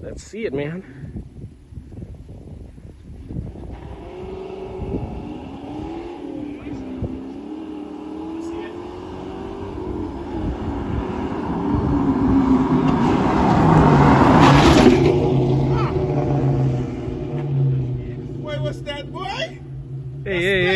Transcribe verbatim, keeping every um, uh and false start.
Let's see it, man. Wait, what's that, boy? Hey, hey,